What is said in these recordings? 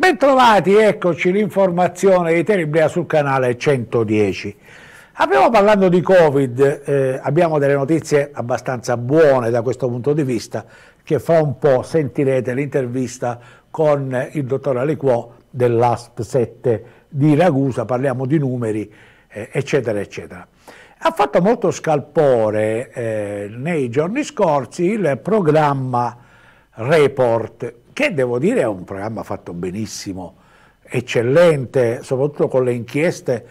Bentrovati, eccoci l'informazione di Telebria sul canale 110. Abbiamo parlato di Covid, abbiamo delle notizie abbastanza buone da questo punto di vista, che fra un po' sentirete l'intervista con il dottor Aliquò dell'ASP 7 di Ragusa, parliamo di numeri, eccetera, eccetera. Ha fatto molto scalpore nei giorni scorsi il programma Report, che devo dire è un programma fatto benissimo, eccellente, soprattutto con le inchieste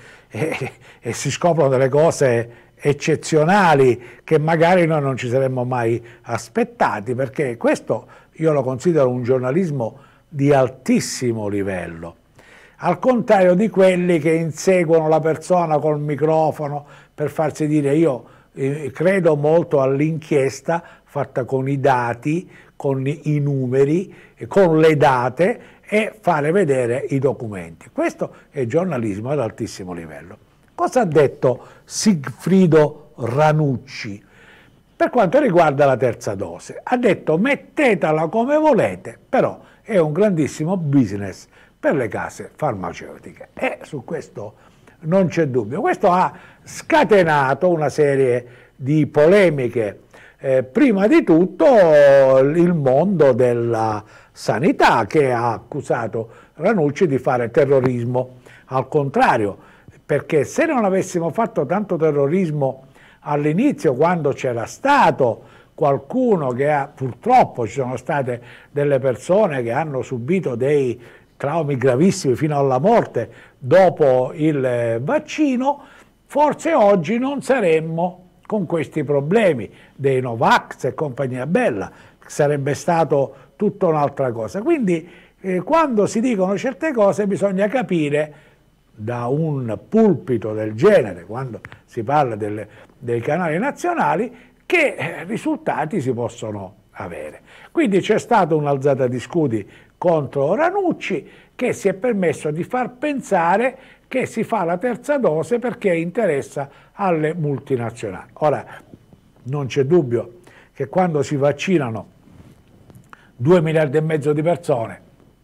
e si scoprono delle cose eccezionali che magari noi non ci saremmo mai aspettati, perché questo io lo considero un giornalismo di altissimo livello, al contrario di quelli che inseguono la persona col microfono per farsi dire. Io credo molto all'inchiesta fatta con i dati, con i numeri, con le date e fare vedere i documenti. Questo è giornalismo ad altissimo livello. Cosa ha detto Sigfrido Ranucci per quanto riguarda la terza dose? Ha detto: mettetela come volete, però è un grandissimo business per le case farmaceutiche, e su questo non c'è dubbio. Questo ha scatenato una serie di polemiche. Prima di tutto il mondo della sanità, che ha accusato Ranucci di fare terrorismo, al contrario, perché se non avessimo fatto tanto terrorismo all'inizio, quando c'era stato qualcuno che purtroppo ci sono state delle persone che hanno subito dei traumi gravissimi fino alla morte dopo il vaccino, forse oggi non saremmo con questi problemi dei Novax e compagnia bella, sarebbe stato tutta un'altra cosa. Quindi quando si dicono certe cose bisogna capire da un pulpito del genere, quando si parla dei canali nazionali, che risultati si possono avere. Quindi c'è stata un'alzata di scudi contro Ranucci, che si è permesso di far pensare che si fa la terza dose perché interessa alle multinazionali. Ora, non c'è dubbio che quando si vaccinano 2,5 miliardi di persone,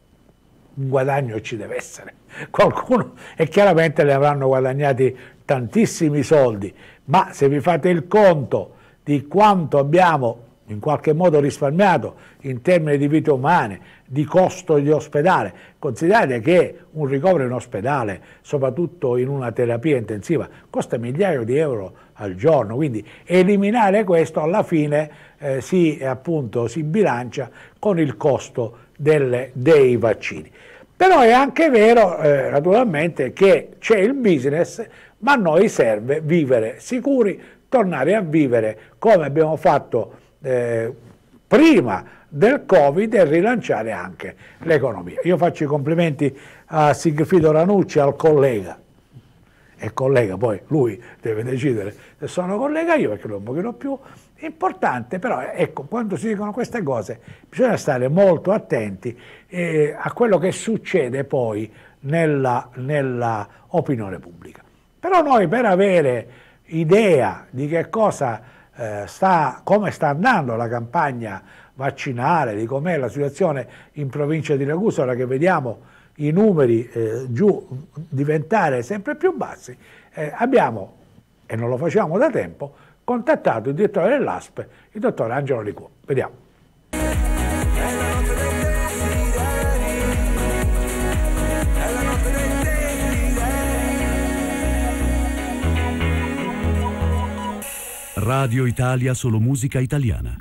un guadagno ci deve essere. Qualcuno, e chiaramente ne avranno guadagnati tantissimi soldi, ma se vi fate il conto di quanto abbiamo in qualche modo risparmiato in termini di vite umane, di costo di ospedale, considerate che un ricovero in ospedale, soprattutto in una terapia intensiva, costa migliaia di euro al giorno, quindi eliminare questo alla fine si bilancia con il costo dei vaccini. Però è anche vero, naturalmente, che c'è il business, ma a noi serve vivere sicuri, tornare a vivere come abbiamo fatto prima del Covid e rilanciare anche l'economia. Io faccio i complimenti a Sigfrido Ranucci, al collega, e collega poi lui deve decidere se sono collega io, perché lui è un pochino più importante, però ecco, quando si dicono queste cose bisogna stare molto attenti a quello che succede poi nella opinione pubblica. Però noi, per avere idea di che cosa come sta andando la campagna vaccinale, di com'è la situazione in provincia di Ragusa, ora che vediamo i numeri diventare sempre più bassi, abbiamo, e non lo facciamo da tempo, contattato il direttore dell'ASP, il dottor Angelo Aliquò. Vediamo. Radio Italia, solo musica italiana.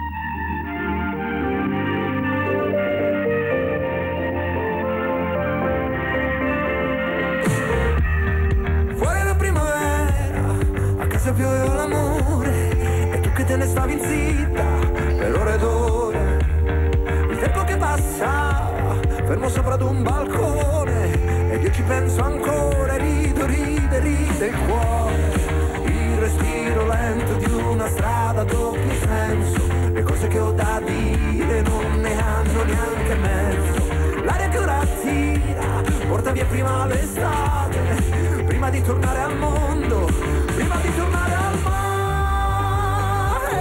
Fuori la primavera, a casa pioveva l'amore, e tu che te ne stavi zitta per ore ed ore. Il tempo che passa, fermo sopra ad un balcone, ed io ci penso ancora, ride il cuore. Respiro lento di una strada a doppio senso, le cose che ho da dire non ne hanno neanche mezzo. L'aria che ora tira porta via prima l'estate, prima di tornare al mondo, prima di tornare al mare.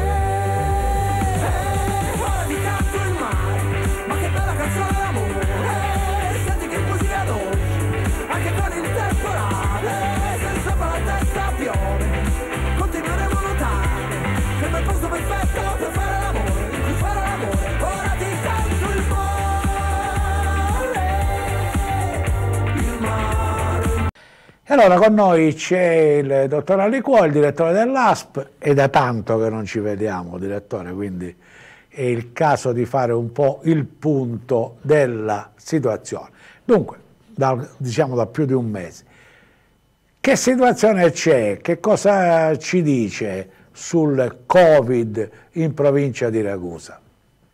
Ora ti canto il mare, ma che bella canzone d'amore. Senti E allora con noi c'è il dottor Aliquò, il direttore dell'ASP, è da tanto che non ci vediamo, direttore, quindi è il caso di fare un po' il punto della situazione. Dunque, diciamo da più di un mese, che situazione c'è? Che cosa ci dice sul Covid in provincia di Ragusa?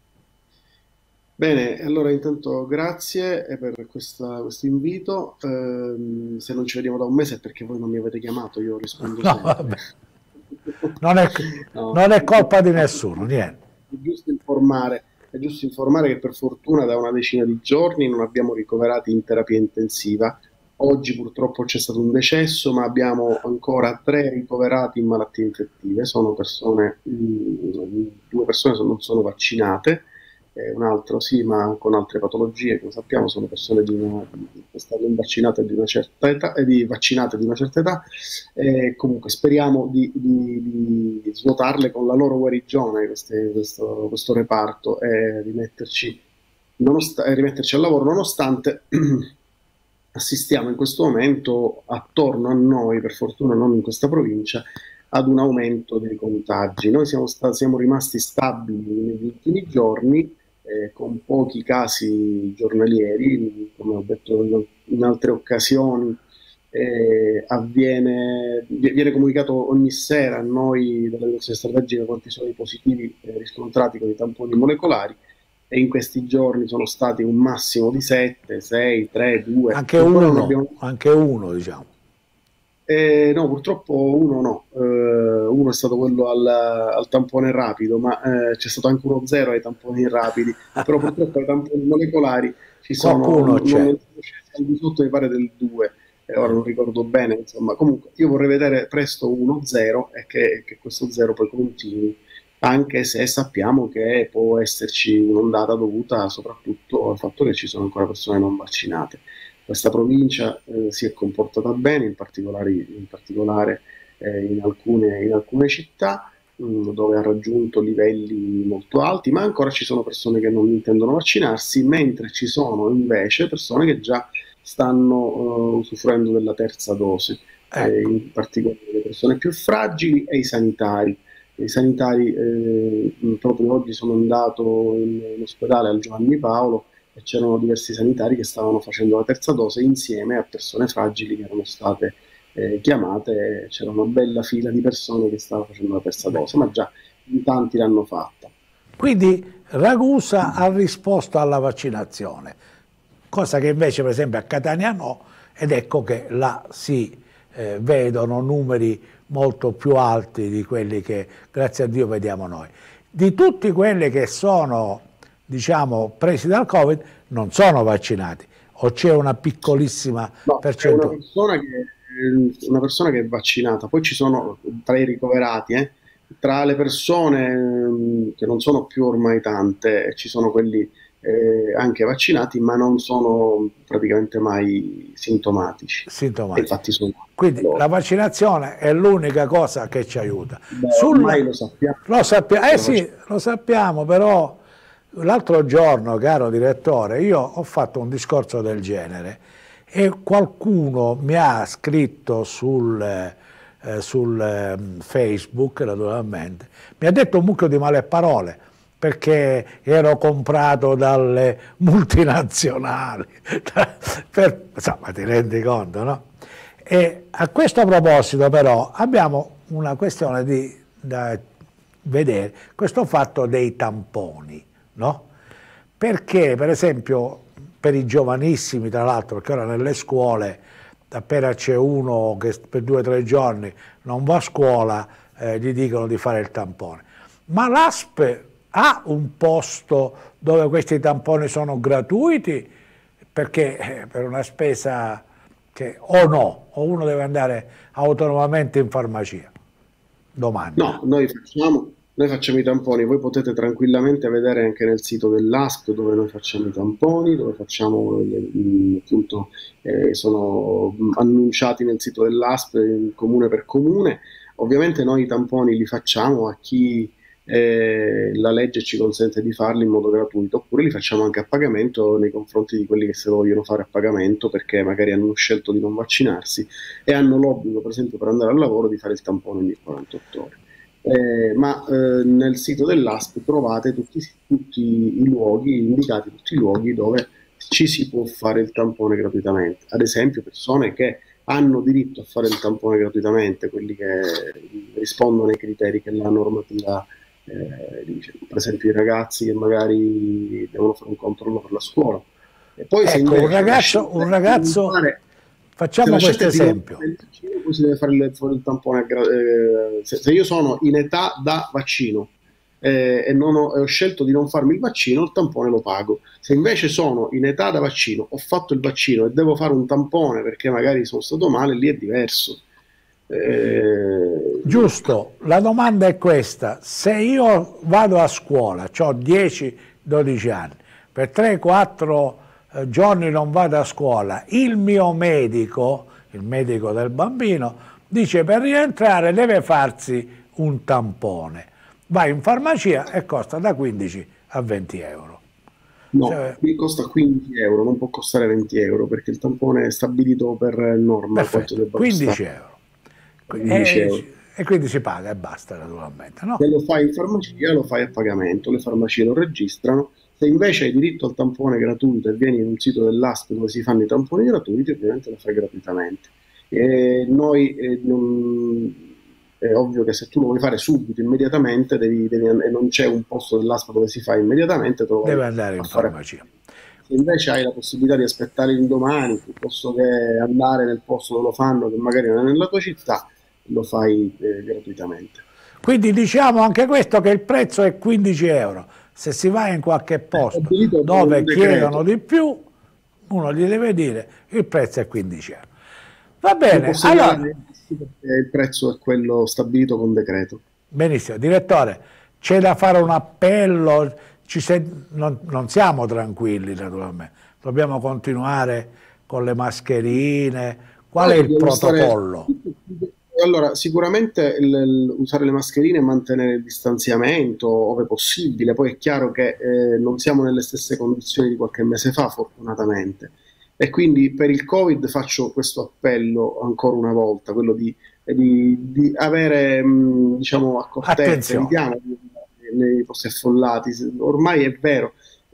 Bene, allora intanto grazie per questo invito. Se non ci vediamo da un mese è perché voi non mi avete chiamato, io rispondo No, sempre. vabbè. Non è, No, non è colpa di nessuno, niente. È giusto informare che per fortuna da una decina di giorni non abbiamo ricoverati in terapia intensiva. Oggi purtroppo c'è stato un decesso, ma abbiamo ancora 3 ricoverati in malattie infettive. Sono persone, 2 persone non sono vaccinate, un altro sì, ma con altre patologie. Come sappiamo, sono persone che stanno vaccinate di una certa età, vaccinate di una certa età. Comunque speriamo di svuotarle con la loro guarigione, questo reparto, e rimetterci al lavoro, nonostante assistiamo in questo momento attorno a noi, per fortuna non in questa provincia, ad un aumento dei contagi. Noi siamo rimasti stabili negli ultimi giorni, con pochi casi giornalieri, come ho detto in altre occasioni. Viene comunicato ogni sera a noi della direzione strategica quanti sono i positivi riscontrati con i tamponi molecolari, e in questi giorni sono stati un massimo di 7, 6, 3, 2. Anche uno, diciamo. No, purtroppo uno no. Uno è stato quello al tampone rapido, ma c'è stato anche uno 0 ai tamponi rapidi, però purtroppo ai tamponi molecolari ci sono Qualcuno c'è. al di sotto mi pare del 2, ora non ricordo bene, insomma. Comunque io vorrei vedere presto 1-0 e che questo 0 poi continui, anche se sappiamo che può esserci un'ondata dovuta soprattutto al fatto che ci sono ancora persone non vaccinate. Questa provincia si è comportata bene, in particolare in alcune città, dove ha raggiunto livelli molto alti, ma ancora ci sono persone che non intendono vaccinarsi, mentre ci sono invece persone che già stanno usufruendo della terza dose, in particolare le persone più fragili e i sanitari. I sanitari, proprio oggi sono andato in ospedale al Giovanni Paolo e c'erano diversi sanitari che stavano facendo la terza dose insieme a persone fragili che erano state chiamate. C'era una bella fila di persone che stavano facendo la terza dose, ma già in tanti l'hanno fatta. Quindi Ragusa ha risposto alla vaccinazione, cosa che invece per esempio a Catania no, ed ecco che là si vedono numeri molto più alti di quelli che grazie a Dio vediamo noi. Di tutti quelli che sono, diciamo, presi dal Covid non sono vaccinati, o c'è una piccolissima percentuale? Una persona che è vaccinata, poi ci sono tra i ricoverati, tra le persone che non sono più ormai tante, ci sono quelli anche vaccinati, ma non sono praticamente mai sintomatici. Infatti quindi la vaccinazione è l'unica cosa che ci aiuta. Ormai lo sappiamo. Lo sappiamo, però l'altro giorno, caro direttore, io ho fatto un discorso del genere e qualcuno mi ha scritto sul Facebook, naturalmente, mi ha detto un mucchio di male parole, perché ero comprato dalle multinazionali, insomma ti rendi conto, no? E a questo proposito però abbiamo una questione da vedere, questo fatto dei tamponi, no? Perché per esempio per i giovanissimi, tra l'altro, perché ora nelle scuole appena c'è uno che per 2 o 3 giorni non va a scuola, gli dicono di fare il tampone, ma l'ASP ha un posto dove questi tamponi sono gratuiti, perché per una spesa che o no, o uno deve andare autonomamente in farmacia? Domanda. No, noi facciamo i tamponi, voi potete tranquillamente vedere anche nel sito dell'ASP dove noi facciamo i tamponi, dove facciamo appunto, sono annunciati nel sito dell'ASP comune per comune. Ovviamente noi i tamponi li facciamo a chi la legge ci consente di farli in modo gratuito, oppure li facciamo anche a pagamento nei confronti di quelli che se lo vogliono fare a pagamento perché magari hanno scelto di non vaccinarsi e hanno l'obbligo, per esempio, per andare al lavoro di fare il tampone ogni 48 ore. Nel sito dell'ASP trovate tutti i luoghi indicati, tutti i luoghi dove ci si può fare il tampone gratuitamente. Ad esempio, persone che hanno diritto a fare il tampone gratuitamente, quelli che rispondono ai criteri che la normativa dice, per esempio i ragazzi che magari devono fare un controllo per la scuola. E poi se Ecco, invece un ragazzo facciamo questo esempio. Poi si deve fare il tampone. Se io sono in età da vaccino e ho scelto di non farmi il vaccino, il tampone lo pago. Se invece sono in età da vaccino, ho fatto il vaccino e devo fare un tampone perché magari sono stato male, lì è diverso. Giusto, la domanda è questa: se io vado a scuola, ho 10-12 anni, per 3-4 giorni non vado a scuola, il mio medico, il medico del bambino, dice per rientrare deve farsi un tampone, va in farmacia e costa da 15 a 20 euro. No, qui costa 15 euro, non può costare 20 euro perché il tampone è stabilito per norma. Perfetto, 15 euro. 15 euro. E quindi si paga e basta, naturalmente, no? Se lo fai in farmacia lo fai a pagamento, le farmacie lo registrano. Se invece hai diritto al tampone gratuito e vieni in un sito dell'ASP dove si fanno i tamponi gratuiti, ovviamente lo fai gratuitamente. È ovvio che se tu lo vuoi fare subito, immediatamente, e non c'è un posto dell'ASP dove si fa immediatamente, devi andare in farmacia. Se invece hai la possibilità di aspettare l'indomani, piuttosto che andare nel posto dove lo fanno, che magari non è nella tua città, lo fai gratuitamente. Quindi diciamo anche questo, che il prezzo è 15 euro. Se si va in qualche posto dove chiedono di più, uno gli deve dire il prezzo è 15 euro. Va bene, allora, il prezzo è quello stabilito con decreto. Benissimo, direttore, c'è da fare un appello, non siamo tranquilli naturalmente, dobbiamo continuare con le mascherine, qual è il protocollo? Allora, sicuramente usare le mascherine e mantenere il distanziamento ove possibile. Poi è chiaro che non siamo nelle stesse condizioni di qualche mese fa, fortunatamente. E quindi per il Covid faccio questo appello ancora una volta, quello di avere diciamo, accortezza, evitiamo nei posti affollati. Ormai è vero,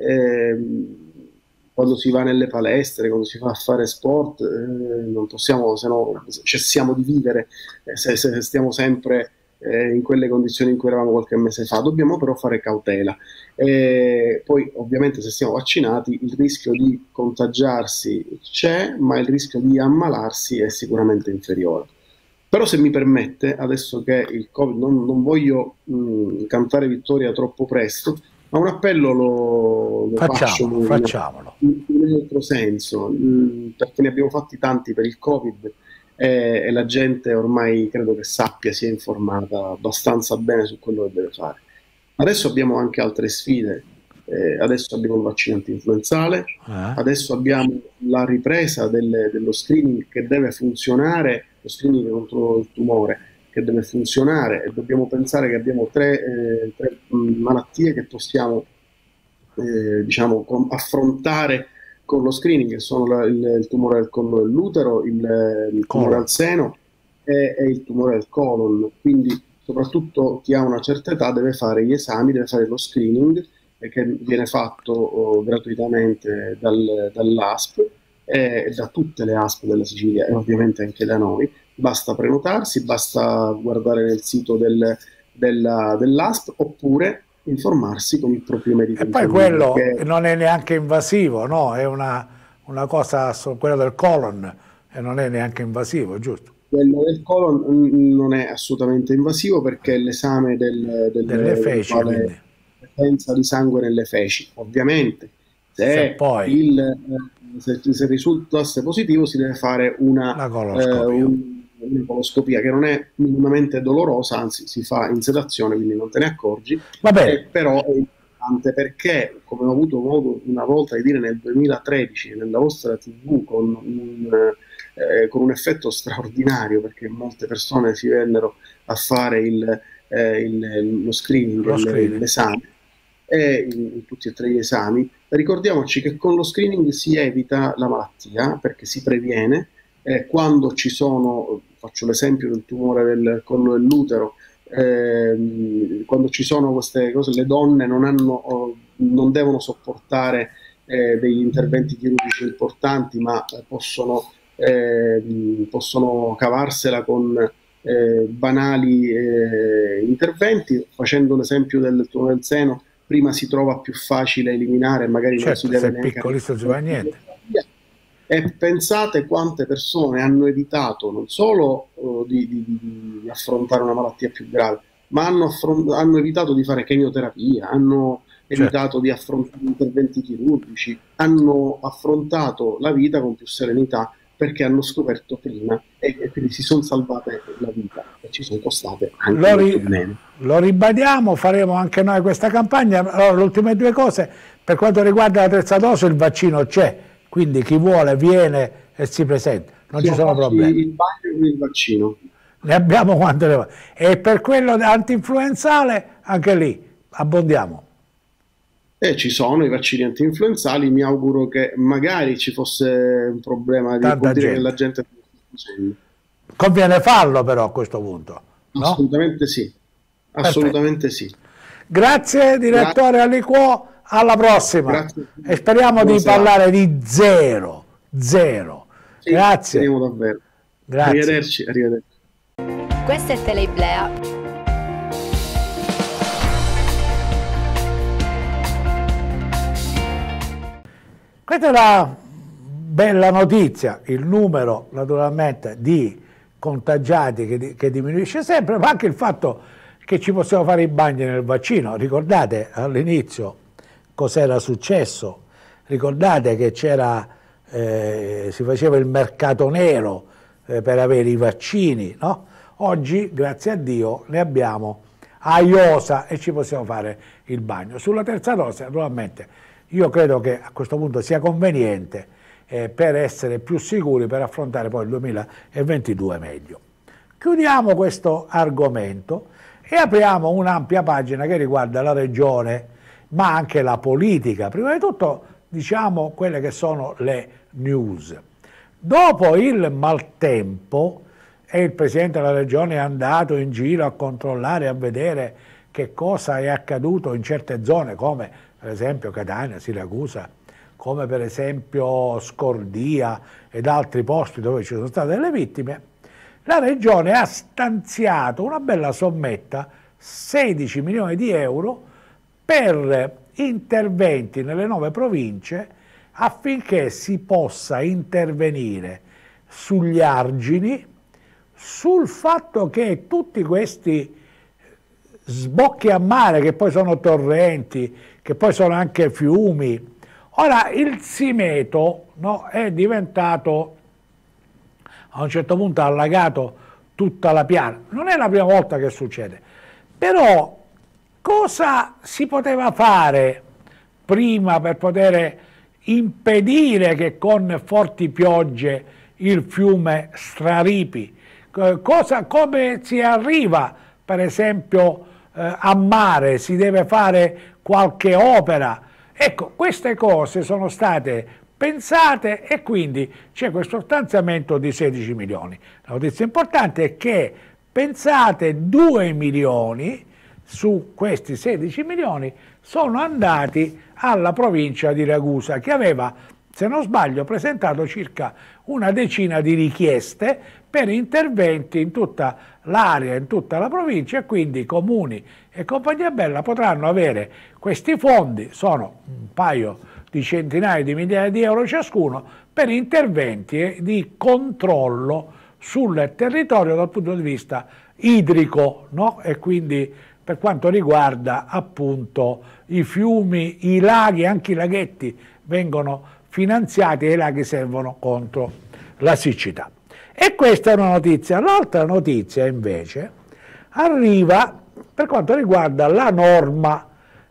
quando si va nelle palestre, quando si va a fare sport, non possiamo, se no cessiamo di vivere, se stiamo sempre in quelle condizioni in cui eravamo qualche mese fa. Dobbiamo però fare cautela. Poi ovviamente se siamo vaccinati il rischio di contagiarsi c'è, ma il rischio di ammalarsi è sicuramente inferiore. Però se mi permette, adesso che il Covid, non voglio cantare vittoria troppo presto, ma un appello lo facciamolo. In un altro senso, perché ne abbiamo fatti tanti per il Covid e la gente ormai credo che sia informata abbastanza bene su quello che deve fare. Adesso abbiamo anche altre sfide, adesso abbiamo il vaccino antinfluenzale, adesso abbiamo la ripresa dello screening che deve funzionare, lo screening contro il tumore che deve funzionare, e dobbiamo pensare che abbiamo tre malattie che possiamo diciamo, affrontare con lo screening, che sono il tumore del collo dell'utero, il tumore al seno e il tumore del colon. Quindi soprattutto chi ha una certa età deve fare gli esami, deve fare lo screening che viene fatto gratuitamente dall'ASP e da tutte le ASP della Sicilia e ovviamente anche da noi. Basta prenotarsi, basta guardare nel sito dell'ASP oppure informarsi con il proprio medico. E poi quello non è neanche invasivo, no? È una cosa, quello del colon, e non è neanche invasivo, giusto? Quello del colon non è assolutamente invasivo perché l'esame delle feci, quale presenza di sangue nelle feci. Ovviamente se risultasse positivo si deve fare una coloscopia che non è minimamente dolorosa, anzi si fa in sedazione, quindi non te ne accorgi. Però è importante perché, come ho avuto modo una volta di dire nel 2013 nella vostra TV con un effetto straordinario, perché molte persone si vennero a fare lo screening, l'esame, e in tutti e tre gli esami. Ricordiamoci che con lo screening si evita la malattia perché si previene. Quando ci sono, faccio l'esempio del tumore del collo dell'utero, quando ci sono queste cose, le donne non devono sopportare degli interventi chirurgici importanti, ma possono cavarsela con banali interventi. Facendo l'esempio del tumore del seno, prima si trova più facile eliminare, magari non si deve neanche piccolissimo, non si fa niente. E pensate quante persone hanno evitato non solo di affrontare una malattia più grave, ma hanno evitato di fare chemioterapia, hanno evitato di affrontare interventi chirurgici, hanno affrontato la vita con più serenità perché hanno scoperto prima e quindi si sono salvate la vita e ci sono costate anche meno. Lo ribadiamo, faremo anche noi questa campagna. Allora, le ultime due cose: per quanto riguarda la terza dose, il vaccino c'è, quindi chi vuole viene e si presenta, non ci sono problemi. Il bagno con il vaccino. Ne abbiamo quante ne va. E per quello antinfluenzale, anche lì abbondiamo. Ci sono i vaccini antinfluenzali, mi auguro che magari ci fosse un problema di dire che la gente... Conviene farlo però a questo punto, no? Assolutamente sì, assolutamente sì. Grazie direttore Aliquò, alla prossima. Grazie. E speriamo di parlare di zero. Sì, grazie. Speriamo davvero. Grazie. Arrivederci. Questa è Teleiblea. Questa è una bella notizia, il numero naturalmente di contagiati che diminuisce sempre, ma anche il fatto che ci possiamo fare i bagni nel vaccino. Ricordate all'inizio cos'era successo? Ricordate che si faceva il mercato nero per avere i vaccini, no? Oggi, grazie a Dio, ne abbiamo a iosa e ci possiamo fare il bagno. Sulla terza dose, naturalmente, io credo che a questo punto sia conveniente per essere più sicuri, per affrontare poi il 2022 meglio. Chiudiamo questo argomento e apriamo un'ampia pagina che riguarda la regione, ma anche la politica. Prima di tutto diciamo quelle che sono le news. Dopo il maltempo, e il Presidente della Regione è andato in giro a controllare, a vedere che cosa è accaduto in certe zone, come per esempio Catania, Siracusa, come per esempio Scordia ed altri posti dove ci sono state delle vittime, la Regione ha stanziato una bella sommetta, 16 milioni di euro, per interventi nelle 9 province affinché si possa intervenire sugli argini, sul fatto che tutti questi sbocchi a mare, che poi sono torrenti, che poi sono anche fiumi, ora il Simeto, no, è diventato, a un certo punto ha allagato tutta la piana. Non è la prima volta che succede, però cosa si poteva fare prima per poter impedire che con forti piogge il fiume straripi? Come si arriva per esempio a mare? Si deve fare qualche opera? Ecco, queste cose sono state pensate e quindi c'è questo stanziamento di 16 milioni. La notizia importante è che pensate 2 milioni su questi 16 milioni sono andati alla provincia di Ragusa, che aveva, se non sbaglio, presentato circa una decina di richieste per interventi in tutta l'area, in tutta la provincia, e quindi i comuni e compagnia bella potranno avere questi fondi, sono un paio di centinaia di migliaia di euro ciascuno, per interventi di controllo sul territorio dal punto di vista idrico, no? E quindi per quanto riguarda appunto i fiumi, i laghi, anche i laghetti vengono finanziati e i laghi servono contro la siccità. E questa è una notizia. L'altra notizia invece arriva per quanto riguarda la norma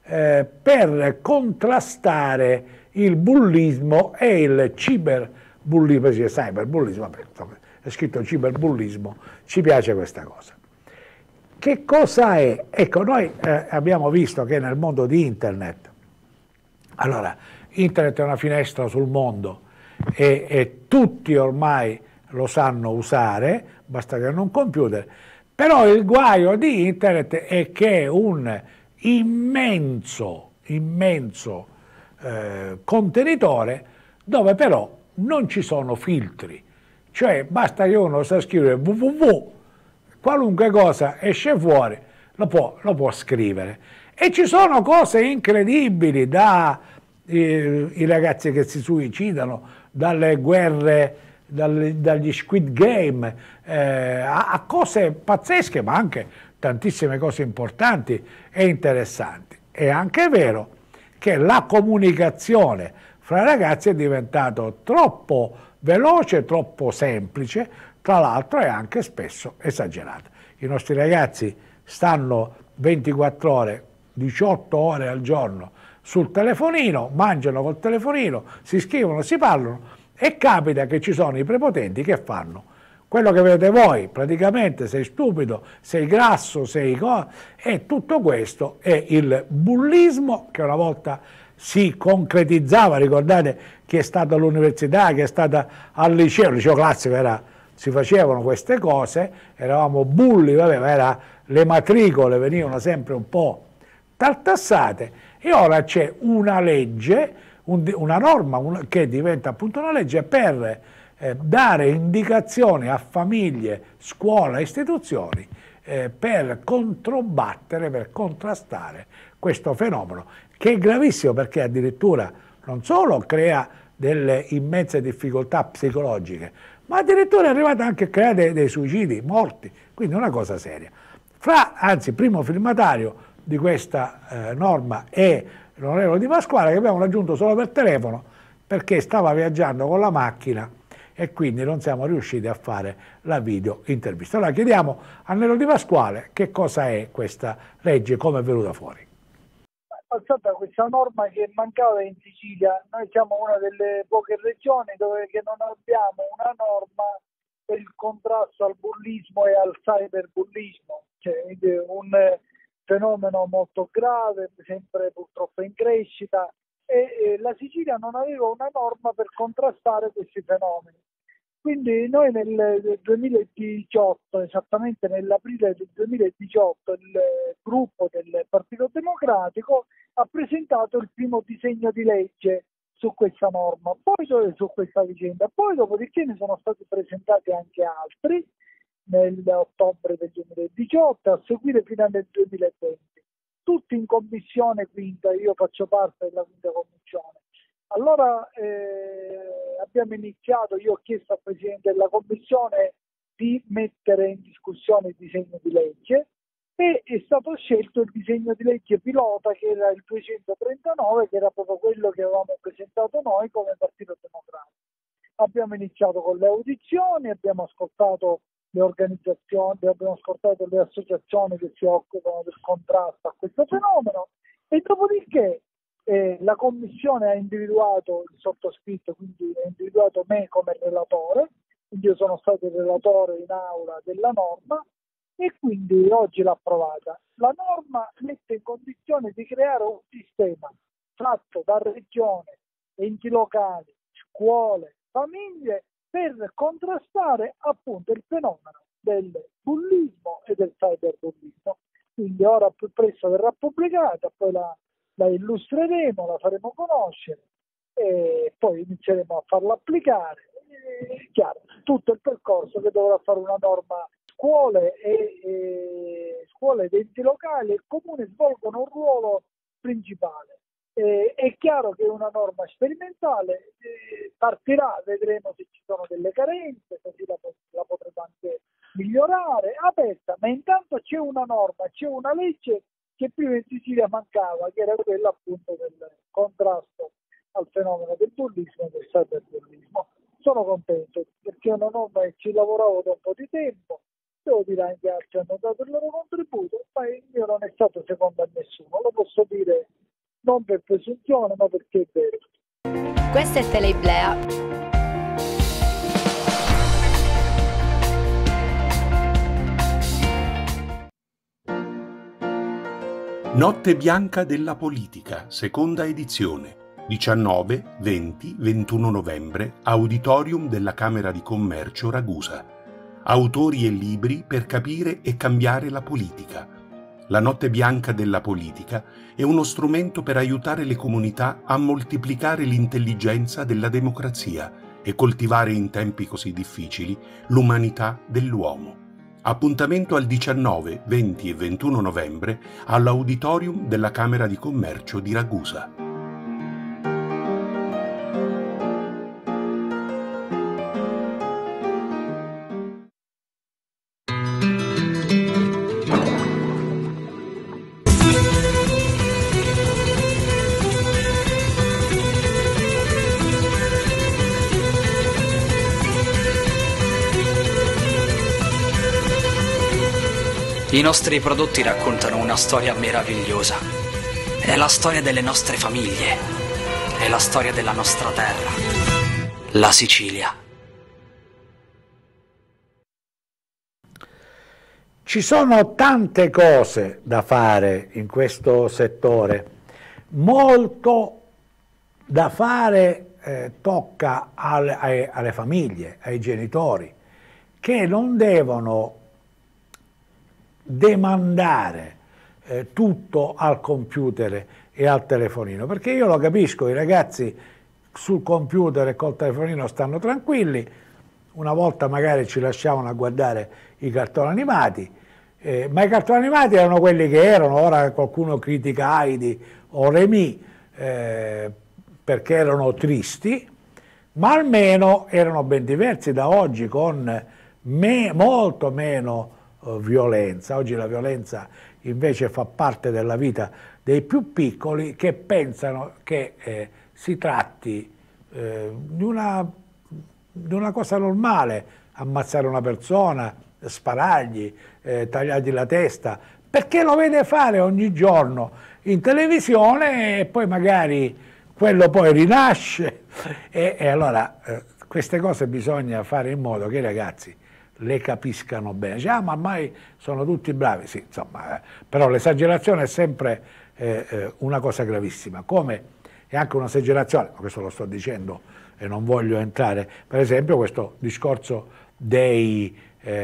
per contrastare il bullismo e il ciberbullismo, cyberbullismo, è scritto ciberbullismo, ci piace questa cosa. che cosa è? Ecco, noi abbiamo visto che nel mondo di internet, allora, internet è una finestra sul mondo e tutti ormai lo sanno usare, basta che hanno un computer, però il guaio di internet è che è un immenso contenitore dove però non ci sono filtri, cioè basta che uno sa scrivere www, qualunque cosa esce fuori lo può scrivere, e ci sono cose incredibili, i ragazzi che si suicidano, dalle guerre, dagli Squid Game, a cose pazzesche, ma anche tantissime cose importanti e interessanti. È anche vero che la comunicazione fra i ragazzi è diventato troppo veloce, troppo semplice, tra l'altro è anche spesso esagerata. I nostri ragazzi stanno 24 ore, 18 ore al giorno sul telefonino, mangiano col telefonino, si scrivono, si parlano, e capita che ci sono i prepotenti che fanno quello che vedete voi, praticamente sei stupido, sei grasso, e tutto questo è il bullismo che una volta si concretizzava. Ricordate chi è stato all'università, chi è stato al liceo classico, si facevano queste cose, eravamo bulli, vabbè, le matricole venivano sempre un po' tartassate, e ora c'è una legge, una norma che diventa appunto una legge per dare indicazioni a famiglie, scuola, istituzioni per controbattere, per contrastare questo fenomeno, che è gravissimo, perché addirittura non solo crea delle immense difficoltà psicologiche, ma addirittura è arrivato anche a creare dei suicidi, morti, quindi una cosa seria. Anzi, primo firmatario di questa norma è l'onorevole Di Pasquale, che abbiamo raggiunto solo per telefono perché stava viaggiando con la macchina e quindi non siamo riusciti a fare la video intervista. Allora chiediamo a Nero Di Pasquale che cosa è questa legge, come è venuta fuori. Passata questa norma che mancava in Sicilia. Noi siamo una delle poche regioni dove non abbiamo una norma per il contrasto al bullismo e al cyberbullismo, cioè un fenomeno molto grave, sempre purtroppo in crescita, e la Sicilia non aveva una norma per contrastare questi fenomeni. Quindi noi nel 2018, esattamente nell'aprile del 2018, il gruppo del Partito Democratico ha presentato il primo disegno di legge su questa norma, poi su questa vicenda, poi dopodiché ne sono stati presentati anche altri nell'ottobre del 2018, a seguire fino al 2020, tutti in commissione quinta. Io faccio parte della quinta commissione. Allora abbiamo iniziato, io ho chiesto al Presidente della Commissione di mettere in discussione il disegno di legge, e è stato scelto il disegno di legge pilota, che era il 239, che era proprio quello che avevamo presentato noi come Partito Democratico. Abbiamo iniziato con le audizioni, abbiamo ascoltato le organizzazioni, abbiamo ascoltato le associazioni che si occupano del contrasto a questo fenomeno, e dopodiché la Commissione ha individuato il sottoscritto, quindi ha individuato me come relatore, quindi io sono stato il relatore in aula della norma, e quindi oggi l'ha approvata. La norma mette in condizione di creare un sistema fatto da regione, enti locali, scuole, famiglie, per contrastare appunto il fenomeno del bullismo e del cyberbullismo. Quindi ora più presto verrà pubblicata, poi la illustreremo, la faremo conoscere e poi inizieremo a farla applicare. È chiaro, tutto il percorso che dovrà fare una norma. Scuole ed enti locali e il comune svolgono un ruolo principale. È chiaro che è una norma sperimentale, partirà, vedremo se ci sono delle carenze, così la potremo anche migliorare, aperta, ma intanto c'è una norma, c'è una legge che prima in Sicilia mancava, che era quella appunto del contrasto al fenomeno del bullismo e del cyberbullismo. Sono contento perché è una norma che ci lavoravo da un po' di tempo. Devo dire anche altri hanno dato il loro contributo, ma il mio non è stato secondo a nessuno, lo posso dire non per presunzione ma perché è vero. Questa è Teleiblea. Notte bianca della politica, seconda edizione, 19, 20, 21 novembre, Auditorium della Camera di Commercio Ragusa. Autori e libri per capire e cambiare la politica. La Notte bianca della politica è uno strumento per aiutare le comunità a moltiplicare l'intelligenza della democrazia e coltivare in tempi così difficili l'umanità dell'uomo. Appuntamento al 19, 20 e 21 novembre all'Auditorium della Camera di Commercio di Ragusa. I nostri prodotti raccontano una storia meravigliosa. È la storia delle nostre famiglie. È la storia della nostra terra. La Sicilia. Ci sono tante cose da fare in questo settore. Molto da fare tocca alle famiglie, ai genitori, che non devono demandare tutto al computer e al telefonino, perché io lo capisco, i ragazzi sul computer e col telefonino stanno tranquilli, una volta magari ci lasciavano a guardare i cartoni animati, ma i cartoni animati erano quelli che erano, ora qualcuno critica Heidi o Remy perché erano tristi, ma almeno erano ben diversi da oggi, con molto meno violenza. Oggi la violenza invece fa parte della vita dei più piccoli, che pensano che si tratti di una cosa normale, ammazzare una persona, sparargli, tagliargli la testa, perché lo vede fare ogni giorno in televisione e poi magari quello poi rinasce e allora queste cose bisogna fare in modo che i ragazzi le capiscano bene. Dice, ma ormai sono tutti bravi, sì, insomma, però l'esagerazione è sempre una cosa gravissima, come è anche un'esagerazione, ma questo lo sto dicendo e non voglio entrare, per esempio questo discorso dei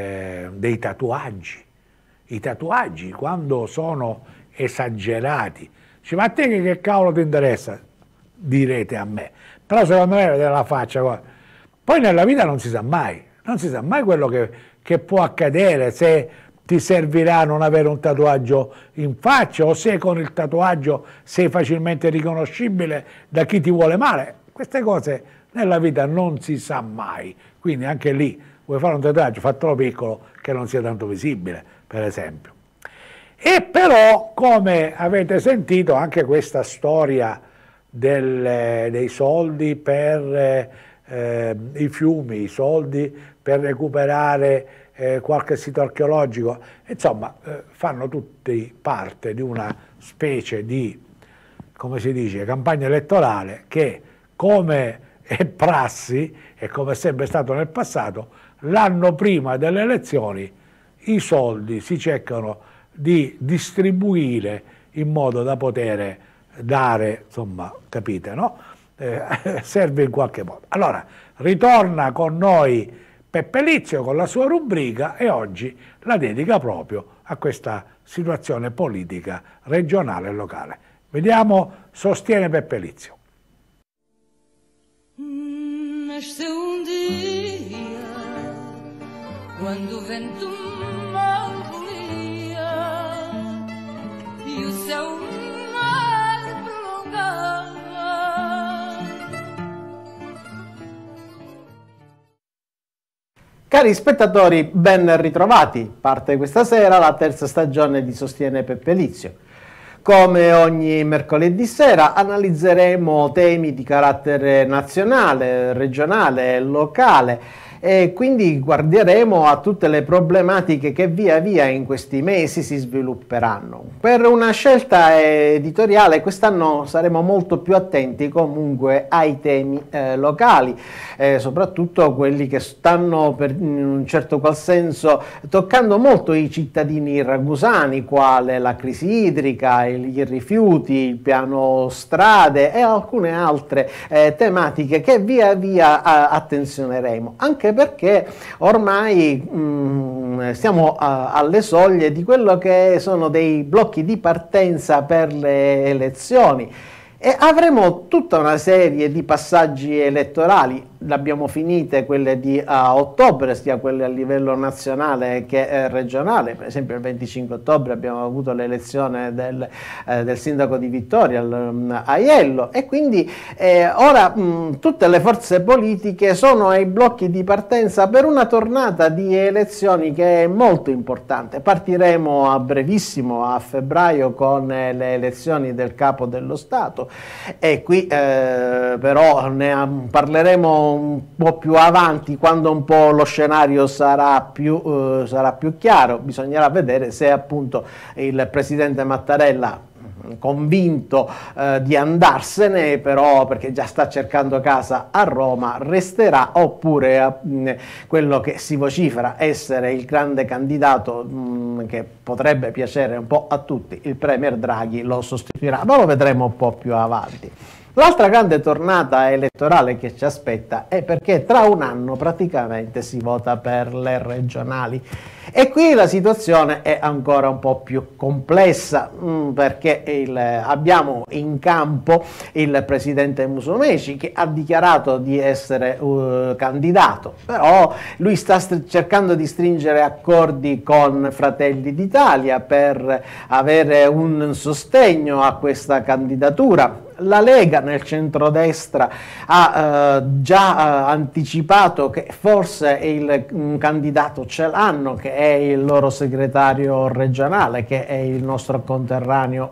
tatuaggi. I tatuaggi, quando sono esagerati, dice, ma a te che cavolo ti interessa? Direte a me, però secondo me vedere la faccia, guarda. Poi nella vita non si sa mai. Non si sa mai quello che può accadere, se ti servirà non avere un tatuaggio in faccia o se con il tatuaggio sei facilmente riconoscibile da chi ti vuole male. Queste cose nella vita non si sa mai, quindi anche lì vuoi fare un tatuaggio, fatelo piccolo che non sia tanto visibile, per esempio. E però, come avete sentito, anche questa storia dei soldi per i fiumi, i soldi per recuperare qualche sito archeologico, insomma fanno tutti parte di una specie di, come si dice, campagna elettorale che, come è prassi e come è sempre stato nel passato, l'anno prima delle elezioni i soldi si cercano di distribuire in modo da poter dare, insomma, capite, no? Serve in qualche modo. Allora, ritorna con noi Peppe Lizio con la sua rubrica e oggi la dedica proprio a questa situazione politica regionale e locale. Vediamo, sostiene Peppe Lizio. Nasceu um dia quando o vento marbolia e o céu mar prolongava. Cari spettatori, ben ritrovati. Parte questa sera la terza stagione di Sostiene Peppe Lizio. Come ogni mercoledì sera analizzeremo temi di carattere nazionale, regionale e locale e quindi guarderemo a tutte le problematiche che via via in questi mesi si svilupperanno. Per una scelta editoriale quest'anno saremo molto più attenti comunque ai temi locali, soprattutto quelli che stanno in un certo qual senso toccando molto i cittadini ragusani, quale la crisi idrica, i rifiuti, il piano strade e alcune altre tematiche che via via attenzioneremo, anche perché ormai siamo alle soglie di quello che sono dei blocchi di partenza per le elezioni e avremo tutta una serie di passaggi elettorali. L'abbiamo finite quelle di ottobre, sia quelle a livello nazionale che regionale. Per esempio il 25 ottobre abbiamo avuto l'elezione del sindaco di Vittoria, Aiello, e quindi ora tutte le forze politiche sono ai blocchi di partenza per una tornata di elezioni che è molto importante. Partiremo a brevissimo, a febbraio, con le elezioni del Capo dello Stato e qui però ne parleremo un po' più avanti, quando un po' lo scenario sarà più chiaro. Bisognerà vedere se appunto il presidente Mattarella, convinto di andarsene, però perché già sta cercando casa a Roma, resterà, oppure quello che si vocifera essere il grande candidato che potrebbe piacere un po' a tutti, il premier Draghi, lo sostituirà, ma lo vedremo un po' più avanti. L'altra grande tornata elettorale che ci aspetta è perché tra un anno praticamente si vota per le regionali e qui la situazione è ancora un po' più complessa perché abbiamo in campo il presidente Musumeci che ha dichiarato di essere candidato, però lui sta cercando di stringere accordi con Fratelli d'Italia per avere un sostegno a questa candidatura. La Lega nel centrodestra ha già anticipato che forse un candidato ce l'hanno, che è il loro segretario regionale, che è il nostro conterraneo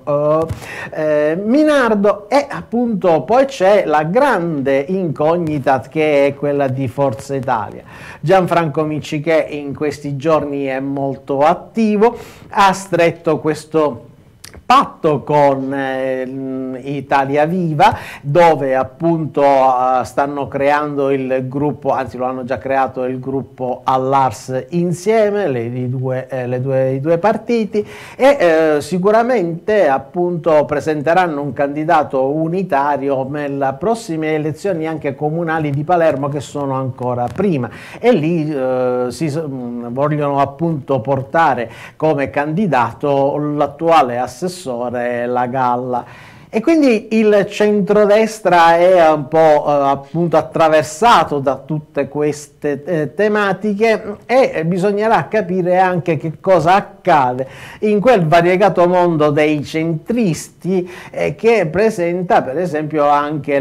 Minardo, e appunto poi c'è la grande incognita che è quella di Forza Italia. Gianfranco Miccichè in questi giorni è molto attivo, ha stretto questo patto con Italia Viva, due appunto stanno creando il gruppo, anzi lo hanno già creato, il gruppo all'Ars insieme, i due partiti, e sicuramente appunto presenteranno un candidato unitario nelle prossime elezioni anche comunali di Palermo, che sono ancora prima, e lì vogliono appunto portare come candidato l'attuale assessore La Galla. E quindi il centrodestra è un po' appunto attraversato da tutte queste tematiche e bisognerà capire anche che cosa accade in quel variegato mondo dei centristi che presenta per esempio anche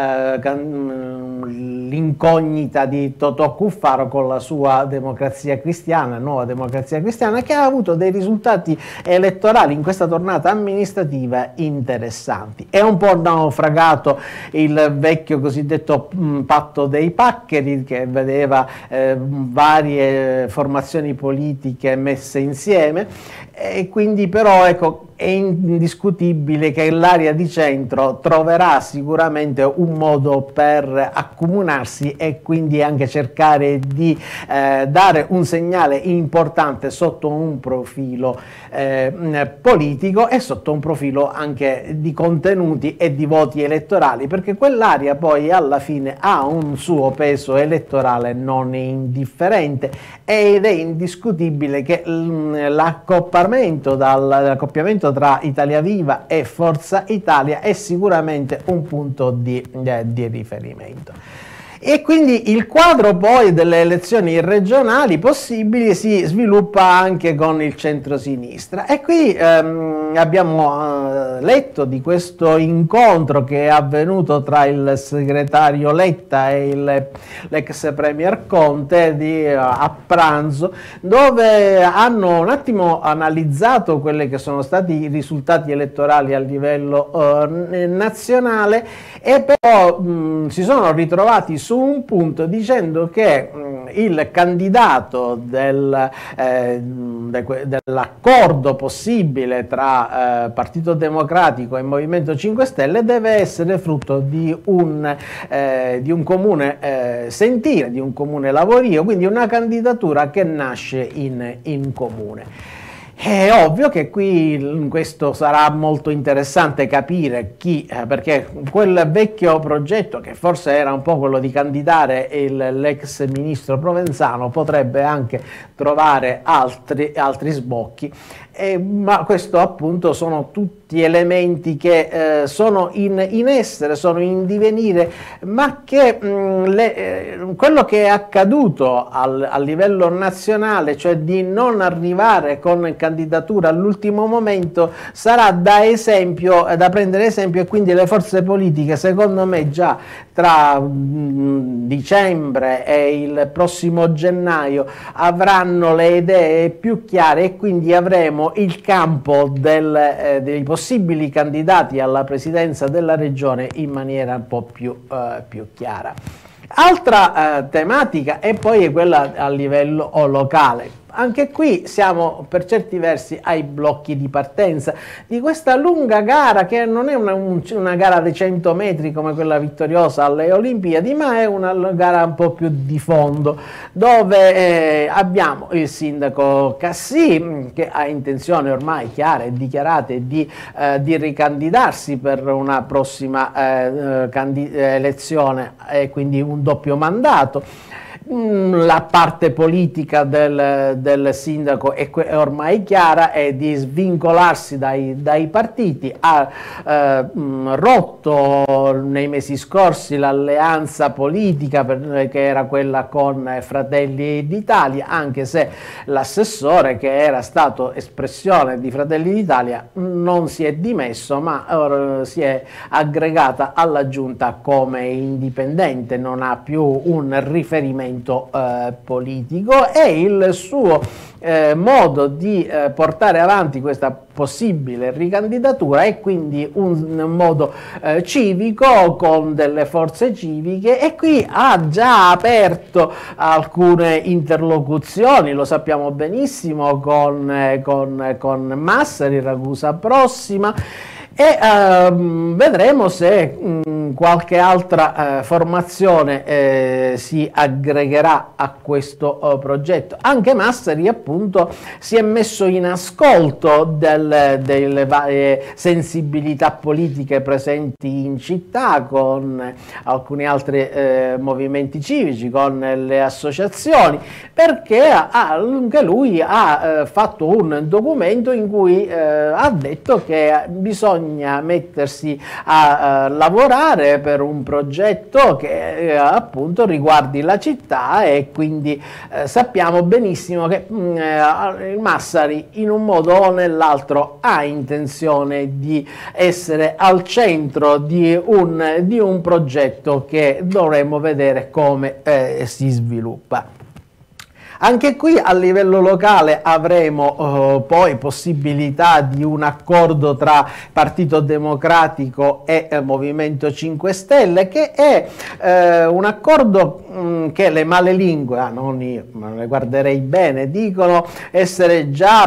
l'incognita di Totò Cuffaro con la sua Democrazia Cristiana, Nuova Democrazia Cristiana, che ha avuto dei risultati elettorali in questa tornata amministrativa interessanti. È un po' naufragato il vecchio cosiddetto patto dei paccheri, che vedeva varie formazioni politiche messe insieme, e quindi però ecco, è indiscutibile che l'area di centro troverà sicuramente un modo per accomunarsi e quindi anche cercare di dare un segnale importante sotto un profilo politico e sotto un profilo anche di contenuti e di voti elettorali, perché quell'area poi alla fine ha un suo peso elettorale non indifferente ed è indiscutibile che l'accoppiamento tra Italia Viva e Forza Italia è sicuramente un punto di riferimento. E quindi il quadro poi delle elezioni regionali possibili si sviluppa anche con il centro-sinistra, e qui abbiamo letto di questo incontro che è avvenuto tra il segretario Letta e l'ex premier Conte a pranzo, dove hanno un attimo analizzato quelli che sono stati i risultati elettorali a livello nazionale, e però si sono ritrovati su un punto dicendo che il candidato dell'accordo possibile tra Partito Democratico e Movimento 5 Stelle deve essere frutto di un comune sentire, di un comune lavorio, quindi una candidatura che nasce in comune. È ovvio che qui questo sarà molto interessante capire chi, perché quel vecchio progetto, che forse era un po' quello di candidare l'ex ministro Provenzano, potrebbe anche trovare altri sbocchi. Ma questo appunto sono tutti elementi che sono in essere, sono in divenire, ma che quello che è accaduto a livello nazionale, cioè di non arrivare con candidatura all'ultimo momento, sarà da prendere esempio, e quindi le forze politiche, secondo me, già tra dicembre e il prossimo gennaio avranno le idee più chiare, e quindi avremo il campo dei possibili candidati alla presidenza della regione in maniera un po' più chiara. Altra tematica è poi quella a livello locale. Anche qui siamo per certi versi ai blocchi di partenza di questa lunga gara, che non è una gara di 100 metri come quella vittoriosa alle Olimpiadi, ma è una gara un po' più di fondo, dove abbiamo il sindaco Cassì, che ha intenzione ormai chiare e dichiarate di ricandidarsi per una prossima elezione, e quindi un doppio mandato. La parte politica del sindaco è ormai chiara, è di svincolarsi dai partiti. Ha rotto nei mesi scorsi l'alleanza politica che era quella con Fratelli d'Italia, anche se l'assessore, che era stato espressione di Fratelli d'Italia, non si è dimesso, ma si è aggregata alla giunta come indipendente, non ha più un riferimento politico, e il suo modo di portare avanti questa possibile ricandidatura è quindi un modo civico, con delle forze civiche, e qui ha già aperto alcune interlocuzioni, lo sappiamo benissimo, con Massari, Ragusa Prossima, e vedremo se qualche altra formazione si aggregherà a questo progetto. Anche Massari appunto si è messo in ascolto delle varie sensibilità politiche presenti in città, con alcuni altri movimenti civici, con le associazioni, perché anche lui ha fatto un documento in cui ha detto che bisogna mettersi a lavorare per un progetto che appunto riguardi la città, e quindi sappiamo benissimo che Massari in un modo o nell'altro ha intenzione di essere al centro di un progetto che dovremo vedere come si sviluppa. Anche qui a livello locale avremo poi possibilità di un accordo tra Partito Democratico e Movimento 5 Stelle, che è un accordo che le malelingue, non io, ma le guarderei bene, dicono essere già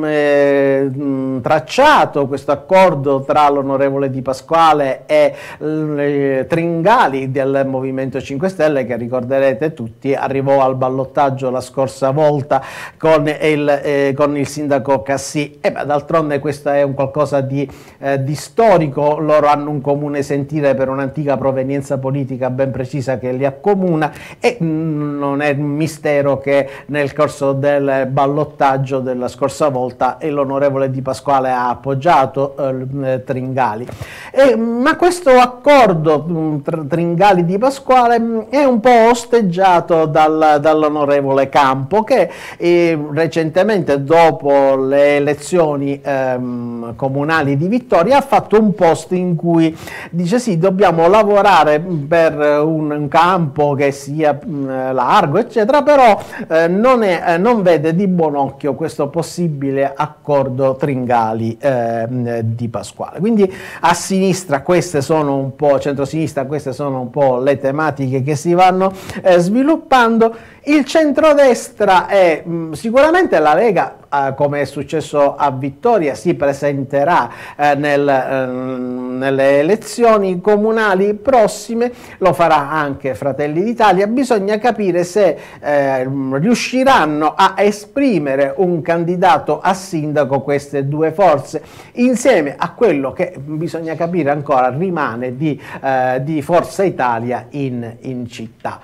tracciato questo accordo tra l'onorevole Di Pasquale e Tringali del Movimento 5 Stelle, che ricorderete tutti arrivò al ballottaggio la scorsa volta con il sindaco Cassì. D'altronde questo è un qualcosa di storico, loro hanno un comune sentire per un'antica provenienza politica ben precisa che li accomuna, e non è un mistero che nel corso del ballottaggio della scorsa volta l'onorevole Di Pasquale ha appoggiato Tringali. Ma questo accordo Tringali-Di Pasquale è un po' osteggiato dall'onorevole Campo, che recentemente, dopo le elezioni comunali di Vittoria, ha fatto un post in cui dice: sì, dobbiamo lavorare per un campo che sia largo eccetera, però non vede di buon occhio questo possibile accordo Tringali Di Pasquale. Quindi a sinistra queste sono un po', centrosinistra, queste sono un po' le tematiche che si vanno sviluppando. Il centrodestra è sicuramente la Lega, come è successo a Vittoria, si presenterà nelle elezioni comunali prossime, lo farà anche Fratelli d'Italia. Bisogna capire se riusciranno a esprimere un candidato a sindaco queste due forze, insieme a quello che bisogna capire ancora rimane di Forza Italia in città.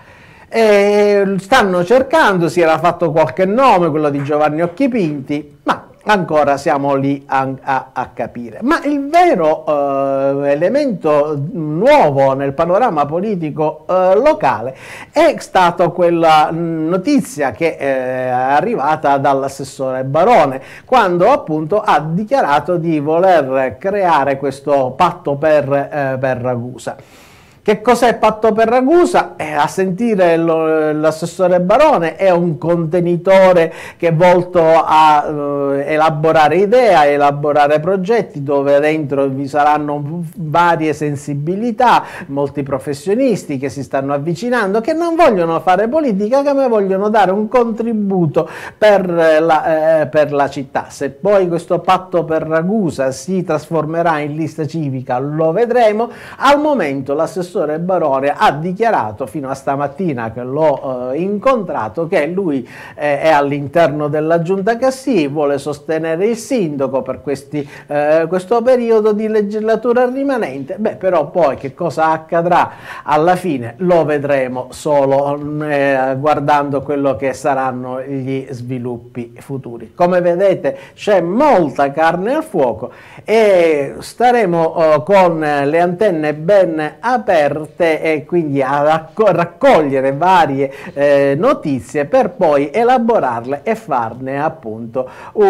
Stanno cercando, si era fatto qualche nome, quello di Giovanni Occhipinti, ma ancora siamo lì a capire. Ma il vero elemento nuovo nel panorama politico locale è stata quella notizia che è arrivata dall'assessore Barone, quando appunto ha dichiarato di voler creare questo patto per Ragusa. Che cos'è Patto per Ragusa? A sentire l'assessore Barone è un contenitore che è volto a elaborare idee, a elaborare progetti, dove dentro vi saranno varie sensibilità, molti professionisti che si stanno avvicinando, che non vogliono fare politica, ma vogliono dare un contributo per la città. Se poi questo Patto per Ragusa si trasformerà in lista civica lo vedremo. Al momento l'assessore Barone ha dichiarato fino a stamattina, che l'ho incontrato, che lui è all'interno della Giunta Cassì, vuole sostenere il sindaco per questo periodo di legislatura rimanente. Beh, però poi che cosa accadrà alla fine lo vedremo solo guardando quello che saranno gli sviluppi futuri. Come vedete c'è molta carne al fuoco e staremo con le antenne ben aperte e quindi a raccogliere varie notizie per poi elaborarle e farne appunto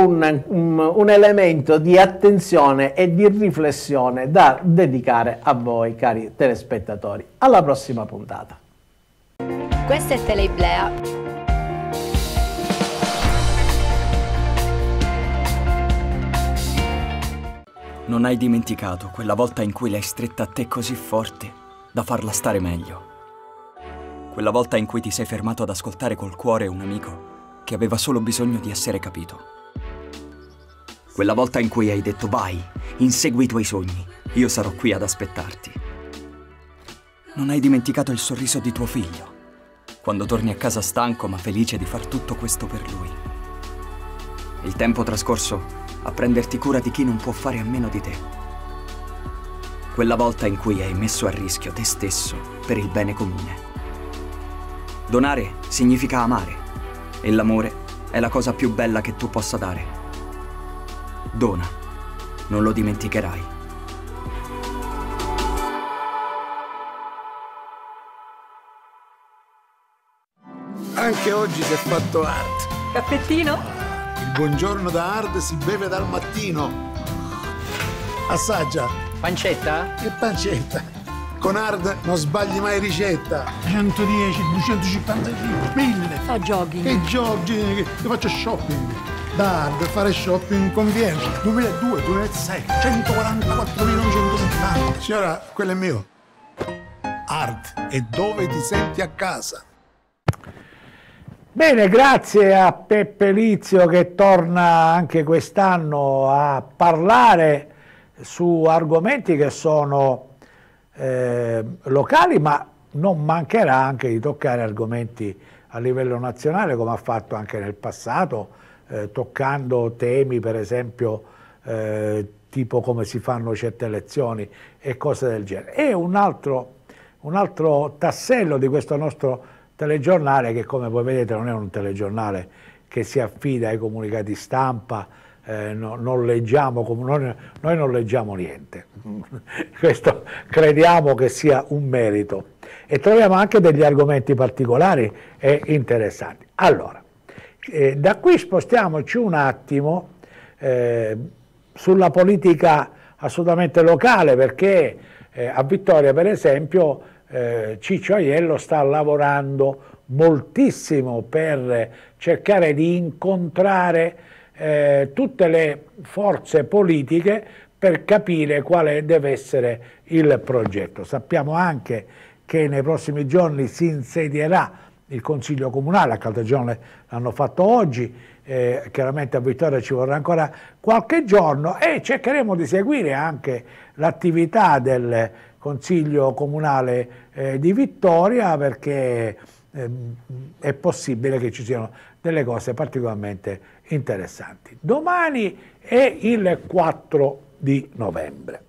un elemento di attenzione e di riflessione da dedicare a voi, cari telespettatori. Alla prossima puntata. Questa è Teleiblea. Non hai dimenticato quella volta in cui l'hai stretta a te così forte da farla stare meglio. Quella volta in cui ti sei fermato ad ascoltare col cuore un amico che aveva solo bisogno di essere capito. Quella volta in cui hai detto vai, insegui i tuoi sogni, io sarò qui ad aspettarti. Non hai dimenticato il sorriso di tuo figlio, quando torni a casa stanco ma felice di far tutto questo per lui. Il tempo trascorso a prenderti cura di chi non può fare a meno di te. Quella volta in cui hai messo a rischio te stesso per il bene comune. Donare significa amare, e l'amore è la cosa più bella che tu possa dare. Dona, non lo dimenticherai. Anche oggi si è fatto hard. Caffettino? Il buongiorno da hard si beve dal mattino. Assaggia. Pancetta? E pancetta. Con hard non sbagli mai ricetta. 110, 255, 1000. Fa jogging. Che jogging? Io faccio shopping. Da hard fare shopping conviene. 2002, 2006, 144.970. Signora, quello è mio. Hard è dove ti senti a casa. Bene, grazie a Peppe Lizio che torna anche quest'anno a parlare su argomenti che sono locali, ma non mancherà anche di toccare argomenti a livello nazionale, come ha fatto anche nel passato, toccando temi per esempio tipo come si fanno certe elezioni e cose del genere. E un altro tassello di questo nostro telegiornale, che come voi vedete non è un telegiornale che si affida ai comunicati stampa, non leggiamo, noi non leggiamo niente, questo crediamo che sia un merito, e troviamo anche degli argomenti particolari e interessanti. Allora, da qui spostiamoci un attimo sulla politica assolutamente locale, perché a Vittoria per esempio Ciccio Aiello sta lavorando moltissimo per cercare di incontrare tutte le forze politiche per capire quale deve essere il progetto. Sappiamo anche che nei prossimi giorni si insedierà il Consiglio Comunale, a Caltagirone l'hanno fatto oggi, chiaramente a Vittoria ci vorrà ancora qualche giorno e cercheremo di seguire anche l'attività del Consiglio Comunale di Vittoria, perché è possibile che ci siano delle cose particolarmente interessanti. Domani è il 4 di novembre.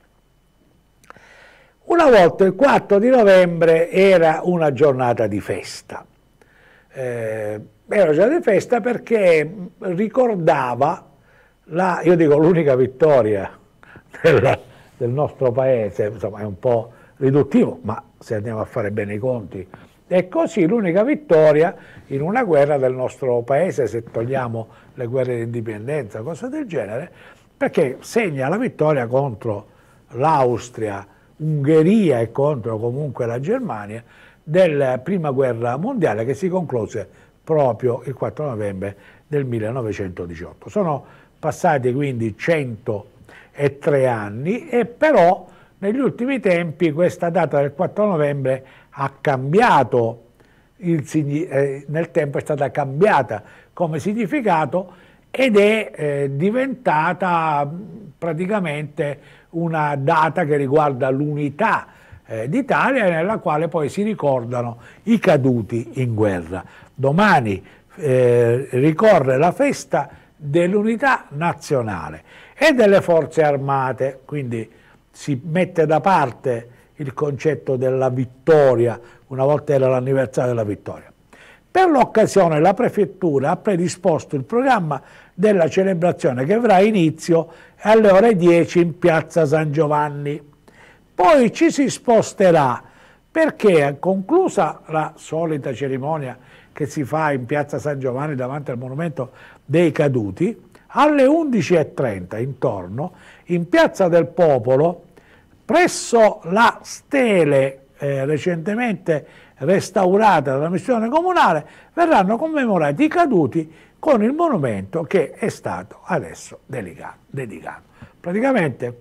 Una volta il 4 di novembre era una giornata di festa. Era una giornata di festa perché ricordava io dico l'unica vittoria del nostro paese, insomma è un po' riduttivo, ma se andiamo a fare bene i conti è così, l'unica vittoria in una guerra del nostro paese, se togliamo le guerre di indipendenza, cose del genere, perché segna la vittoria contro l'Austria, Ungheria e contro comunque la Germania della prima guerra mondiale, che si concluse proprio il 4 novembre del 1918. Sono passati quindi 103 anni e però negli ultimi tempi questa data del 4 novembre ha cambiato, nel tempo è stata cambiata come significato ed è diventata praticamente una data che riguarda l'unità d'Italia, nella quale poi si ricordano i caduti in guerra. Domani ricorre la festa dell'unità nazionale e delle forze armate, quindi si mette da parte il concetto della vittoria, una volta era l'anniversario della vittoria. Per l'occasione la prefettura ha predisposto il programma della celebrazione che avrà inizio alle ore 10 in piazza San Giovanni. Poi ci si sposterà perché, conclusa la solita cerimonia che si fa in piazza San Giovanni davanti al monumento dei caduti, alle 11:30 intorno, in piazza del Popolo, presso la stele recentemente restaurata dalla missione comunale, verranno commemorati i caduti con il monumento che è stato adesso dedicato. Praticamente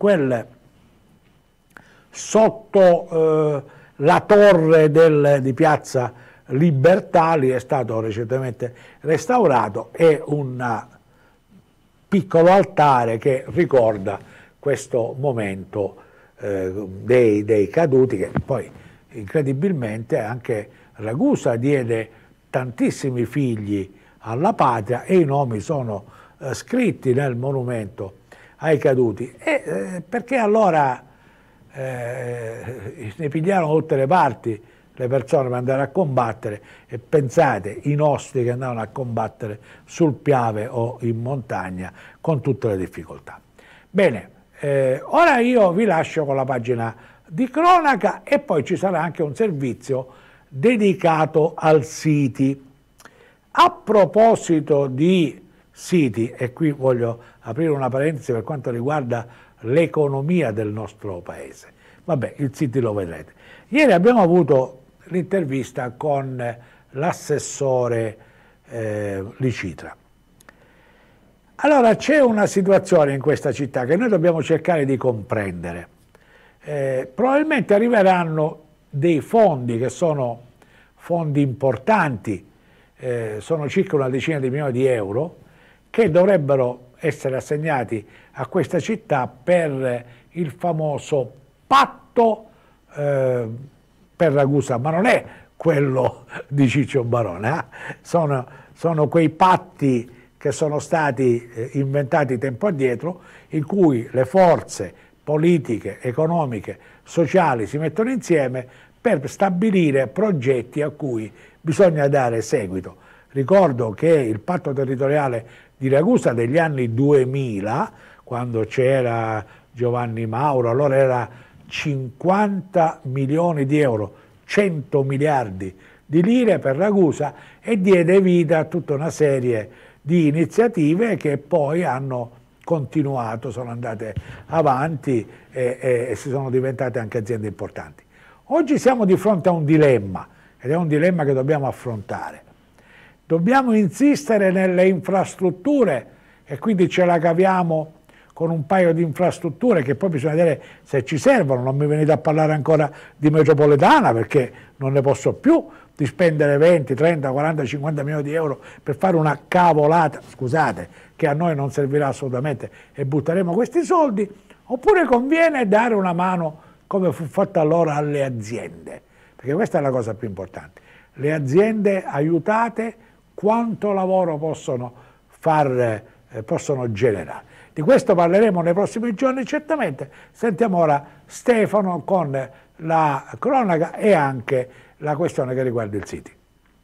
sotto la torre di piazza Libertà, lì è stato recentemente restaurato, è un piccolo altare che ricorda questo momento dei caduti, che poi incredibilmente anche Ragusa diede tantissimi figli alla patria e i nomi sono scritti nel monumento ai caduti, perché allora ne pigliarono tutte le parti le persone per andare a combattere, e pensate, i nostri che andavano a combattere sul Piave o in montagna con tutte le difficoltà. Bene, ora io vi lascio con la pagina di cronaca e poi ci sarà anche un servizio dedicato al siti. A proposito di siti, e qui voglio aprire una parentesi per quanto riguarda l'economia del nostro paese, vabbè, il siti lo vedrete. Ieri abbiamo avuto l'intervista con l'assessore Licitra. Allora, c'è una situazione in questa città che noi dobbiamo cercare di comprendere. Probabilmente arriveranno dei fondi che sono fondi importanti, sono circa una decina di milioni di euro, che dovrebbero essere assegnati a questa città per il famoso patto per Ragusa, ma non è quello di Ciccio Barone, sono quei patti che sono stati inventati tempo addietro, in cui le forze politiche, economiche, sociali si mettono insieme per stabilire progetti a cui bisogna dare seguito. Ricordo che il patto territoriale di Ragusa degli anni 2000, quando c'era Giovanni Mauro, allora era 50 milioni di euro, 100 miliardi di lire per Ragusa, e diede vita a tutta una serie di iniziative che poi hanno continuato, sono andate avanti e si sono diventate anche aziende importanti. Oggi siamo di fronte a un dilemma, ed è un dilemma che dobbiamo affrontare. Dobbiamo insistere nelle infrastrutture e quindi ce la caviamo con un paio di infrastrutture che poi bisogna vedere se ci servono. Non mi venite a parlare ancora di metropolitana perché non ne posso più, di spendere 20, 30, 40, 50 milioni di euro per fare una cavolata, scusate, che a noi non servirà assolutamente e butteremo questi soldi, oppure conviene dare una mano come fu fatto allora alle aziende, perché questa è la cosa più importante. Le aziende aiutate quanto lavoro possono generare. Di questo parleremo nei prossimi giorni certamente. Sentiamo ora Stefano con la cronaca e anche la questione che riguarda il City.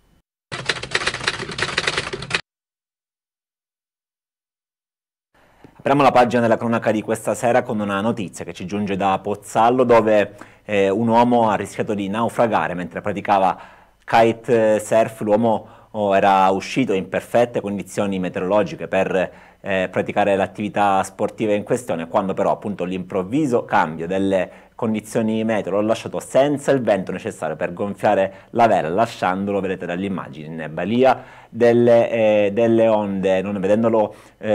Apriamo la pagina della cronaca di questa sera con una notizia che ci giunge da Pozzallo, dove un uomo ha rischiato di naufragare mentre praticava kite surf. L'uomo era uscito in perfette condizioni meteorologiche per praticare l'attività sportiva in questione, quando però appunto l'improvviso cambio delle condizioni meteo l'ha lasciato senza il vento necessario per gonfiare la vela, lasciandolo, vedete dalle immagini, in balia delle onde. Non vedendolo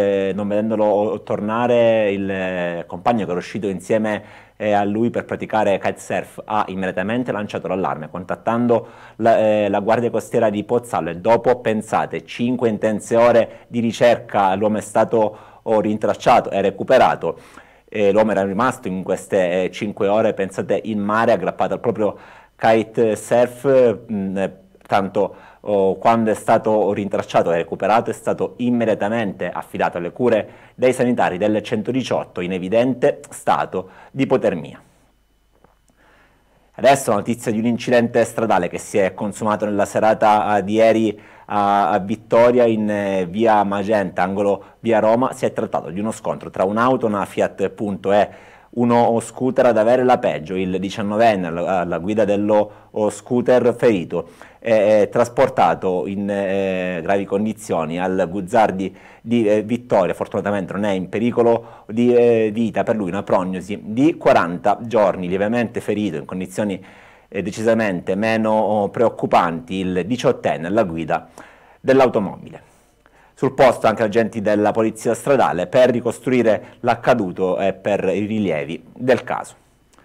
tornare, il compagno che era uscito insieme a lui per praticare kitesurf ha immediatamente lanciato l'allarme, contattando la Guardia Costiera di Pozzallo, e dopo, pensate, 5 intense ore di ricerca l'uomo è stato rintracciato e recuperato. L'uomo era rimasto in queste 5 ore, pensate, in mare, aggrappato al proprio kitesurf, tanto quando è stato rintracciato e recuperato è stato immediatamente affidato alle cure dei sanitari del 118 in evidente stato di ipotermia. Adesso la notizia di un incidente stradale che si è consumato nella serata di ieri a Vittoria, in via Magenta, angolo via Roma. Si è trattato di uno scontro tra un'auto, una Fiat Punto e uno scooter ad avere la peggio. Il 19enne alla guida dello scooter ferito è trasportato in gravi condizioni al Guzzardi di Vittoria. Fortunatamente non è in pericolo di vita, per lui una prognosi di 40 giorni. Lievemente ferito, in condizioni decisamente meno preoccupanti, il 18enne alla guida dell'automobile. Sul posto anche agenti della polizia stradale per ricostruire l'accaduto e per i rilievi del caso.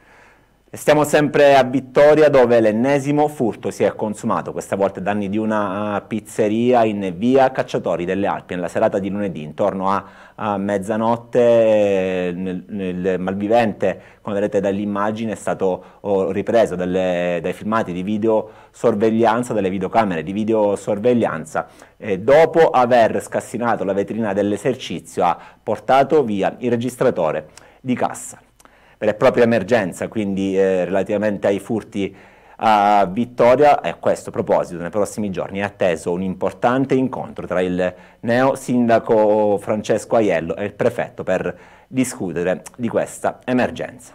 Stiamo sempre a Vittoria, dove l'ennesimo furto si è consumato, questa volta ai danni di una pizzeria in via Cacciatori delle Alpi. Nella serata di lunedì, intorno a mezzanotte, il malvivente, come vedete dall'immagine, è stato ripreso dai filmati di videosorveglianza, dalle videocamere di videosorveglianza, dopo aver scassinato la vetrina dell'esercizio ha portato via il registratore di cassa. Vera e propria emergenza, quindi, relativamente ai furti a Vittoria. E a questo proposito, nei prossimi giorni è atteso un importante incontro tra il neo sindaco Francesco Aiello e il prefetto per discutere di questa emergenza.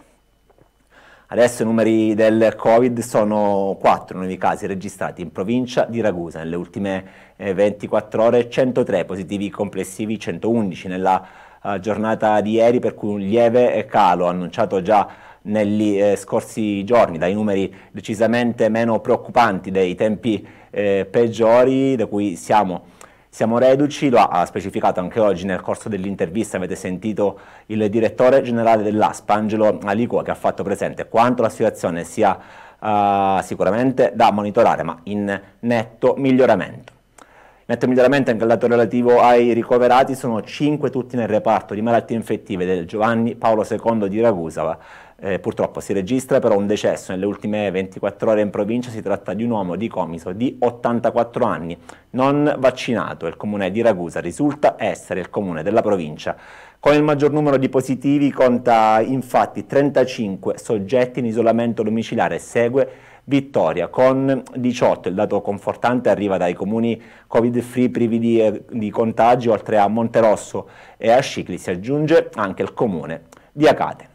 Adesso i numeri del Covid: sono 4 nuovi casi registrati in provincia di Ragusa nelle ultime 24 ore, 103 positivi complessivi, 111 nella giornata di ieri, per cui un lieve calo annunciato già negli scorsi giorni dai numeri decisamente meno preoccupanti, dei tempi peggiori da cui siamo reduci. Lo ha specificato anche oggi nel corso dell'intervista. Avete sentito il direttore generale dell'ASP, Angelo Aliquo, che ha fatto presente quanto la situazione sia sicuramente da monitorare, ma in netto miglioramento. Netto miglioramento anche il dato relativo ai ricoverati: sono 5 tutti nel reparto di malattie infettive del Giovanni Paolo II di Ragusa. Purtroppo si registra però un decesso nelle ultime 24 ore in provincia. Si tratta di un uomo di Comiso di 84 anni, non vaccinato. Il comune di Ragusa risulta essere il comune della provincia con il maggior numero di positivi, conta infatti 35 soggetti in isolamento domiciliare. Segue Vittoria con 18, il dato confortante arriva dai comuni covid-free privi di contagi. Oltre a Monterosso e a Scicli si aggiunge anche il comune di Acate.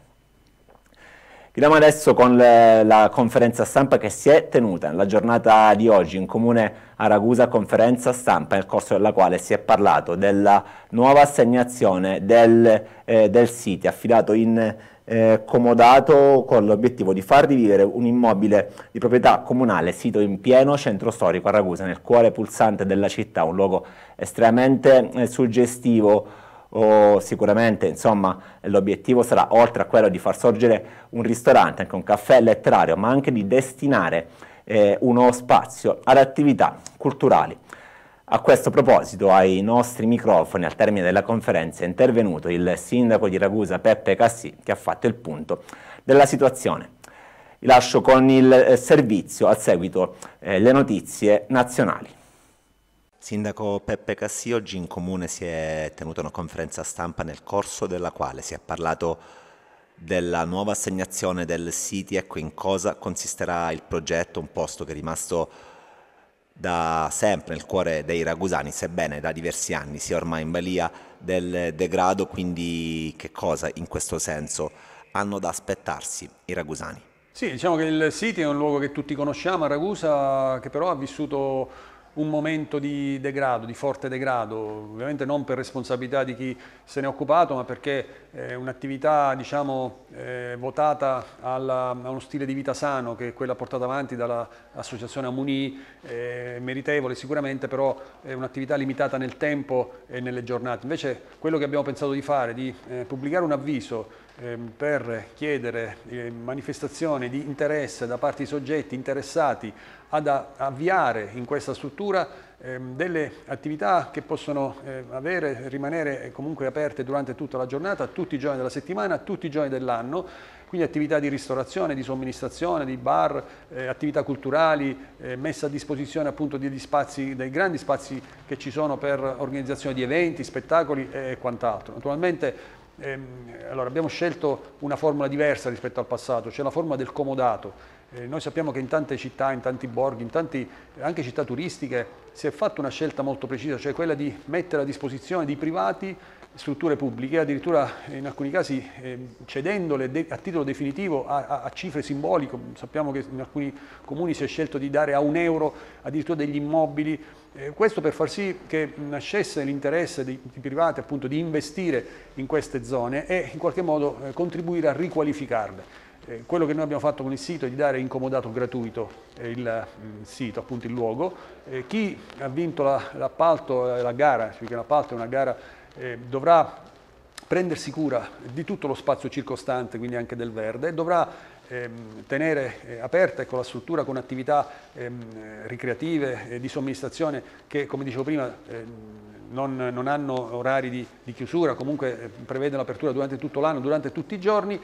Chiudiamo adesso con la conferenza stampa che si è tenuta nella giornata di oggi in comune a Ragusa, conferenza stampa nel corso della quale si è parlato della nuova assegnazione del siti affidato in comodato, con l'obiettivo di far rivivere un immobile di proprietà comunale sito in pieno centro storico a Ragusa, nel cuore pulsante della città, un luogo estremamente suggestivo. Sicuramente, insomma, l'obiettivo sarà, oltre a quello di far sorgere un ristorante, anche un caffè letterario, ma anche di destinare uno spazio ad attività culturali. A questo proposito, ai nostri microfoni, al termine della conferenza, è intervenuto il sindaco di Ragusa, Peppe Cassì, che ha fatto il punto della situazione. Vi lascio con il servizio, al seguito le notizie nazionali. Sindaco Peppe Cassì, oggi in comune si è tenuta una conferenza stampa nel corso della quale si è parlato della nuova assegnazione del siti. Ecco, in cosa consisterà il progetto, un posto che è rimasto da sempre nel cuore dei ragusani, sebbene da diversi anni sia ormai in balia del degrado. Quindi che cosa in questo senso hanno da aspettarsi i ragusani? Sì, diciamo che il City è un luogo che tutti conosciamo a Ragusa, che però ha vissuto un momento di degrado, di forte degrado, ovviamente non per responsabilità di chi se ne è occupato, ma perché è un'attività, diciamo, votata a uno stile di vita sano, che è quella portata avanti dall'associazione Amuni, meritevole sicuramente, però è un'attività limitata nel tempo e nelle giornate. Invece quello che abbiamo pensato di fare, di pubblicare un avviso per chiedere manifestazioni di interesse da parte di soggetti interessati ad avviare in questa struttura delle attività che possono rimanere comunque aperte durante tutta la giornata, tutti i giorni della settimana, tutti i giorni dell'anno, quindi attività di ristorazione, di somministrazione, di bar, attività culturali, messa a disposizione appunto degli spazi, dei grandi spazi che ci sono per organizzazione di eventi, spettacoli e quant'altro. Naturalmente allora, abbiamo scelto una formula diversa rispetto al passato, cioè la formula del comodato. Noi sappiamo che in tante città, in tanti borghi, in tante anche città turistiche si è fatta una scelta molto precisa, cioè quella di mettere a disposizione di privati strutture pubbliche, addirittura in alcuni casi cedendole a titolo definitivo a cifre simboliche. Sappiamo che in alcuni comuni si è scelto di dare a €1 addirittura degli immobili, questo per far sì che nascesse l'interesse di privati appunto di investire in queste zone e in qualche modo contribuire a riqualificarle. Quello che noi abbiamo fatto con il sito è di dare in comodato gratuito il sito, appunto il luogo. Chi ha vinto l'appalto, la gara, perché l'appalto è una gara, dovrà prendersi cura di tutto lo spazio circostante, quindi anche del verde, dovrà tenere aperta la struttura con attività ricreative di somministrazione che, come dicevo prima, non hanno orari di chiusura, comunque prevedono l'apertura durante tutto l'anno, durante tutti i giorni,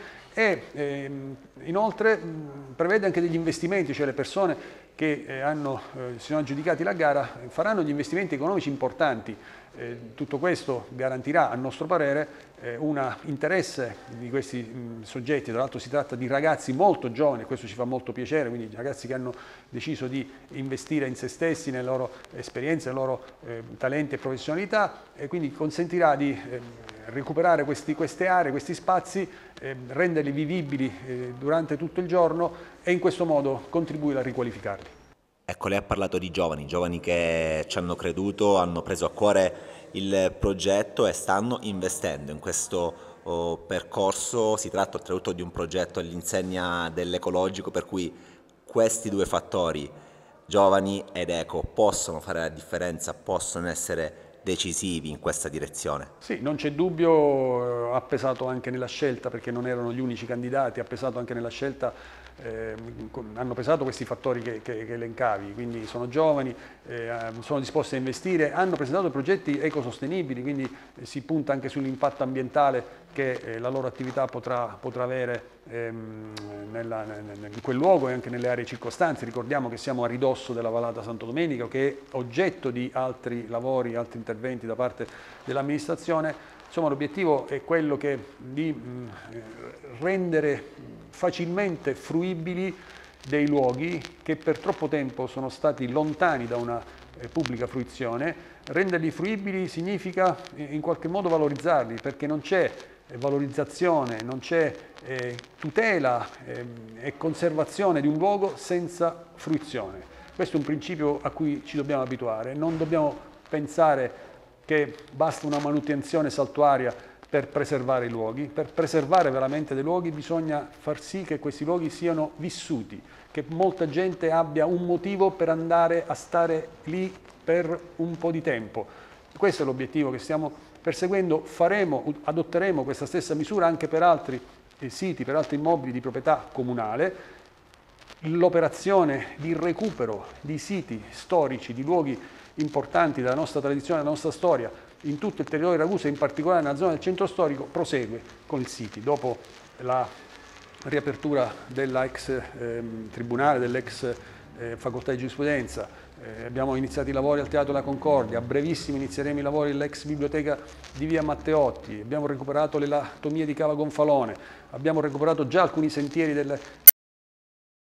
e inoltre prevede anche degli investimenti, cioè le persone che si sono aggiudicati la gara faranno gli investimenti economici importanti. Tutto questo garantirà, a nostro parere, un interesse di questi soggetti. Tra l'altro si tratta di ragazzi molto giovani, questo ci fa molto piacere, quindi ragazzi che hanno deciso di investire in se stessi, nelle loro esperienze, nei loro talenti e professionalità, e quindi consentirà di recuperare queste aree, questi spazi, renderli vivibili durante tutto il giorno e in questo modo contribuire a riqualificarli. Ecco, lei ha parlato di giovani che ci hanno creduto, hanno preso a cuore il progetto e stanno investendo in questo percorso. Si tratta oltretutto di un progetto all'insegna dell'ecologico, per cui questi due fattori, giovani ed eco, possono fare la differenza, possono essere decisivi in questa direzione. Sì, non c'è dubbio, ha pesato anche nella scelta, perché non erano gli unici candidati, ha pesato anche nella scelta, hanno pesato questi fattori che elencavi, quindi sono giovani, sono disposti a investire, hanno presentato progetti ecosostenibili, quindi si punta anche sull'impatto ambientale che la loro attività potrà avere in quel luogo e anche nelle aree circostanti. Ricordiamo che siamo a ridosso della Vallata Santo Domenico, che è oggetto di altri lavori, altri interventi da parte dell'amministrazione. Insomma, l'obiettivo è quello di rendere facilmente fruibili dei luoghi che per troppo tempo sono stati lontani da una pubblica fruizione. Renderli fruibili significa in qualche modo valorizzarli, perché non c'è valorizzazione, non c'è tutela e conservazione di un luogo senza fruizione. Questo è un principio a cui ci dobbiamo abituare. Non dobbiamo pensare che basta una manutenzione saltuaria per preservare i luoghi. Per preservare veramente dei luoghi bisogna far sì che questi luoghi siano vissuti, che molta gente abbia un motivo per andare a stare lì per un po' di tempo. Questo è l'obiettivo che stiamo perseguendo. Adotteremo questa stessa misura anche per altri siti, per altri immobili di proprietà comunale, l'operazione di recupero di siti storici, di luoghi importanti della nostra tradizione, della nostra storia, in tutto il territorio di Ragusa, in particolare nella zona del centro storico, prosegue con il Siti. Dopo la riapertura dell'ex tribunale, dell'ex facoltà di giurisprudenza, abbiamo iniziato i lavori al Teatro della Concordia, a brevissimo inizieremo i lavori all'ex biblioteca di via Matteotti, abbiamo recuperato le latomie di Cava Gonfalone, abbiamo recuperato già alcuni sentieri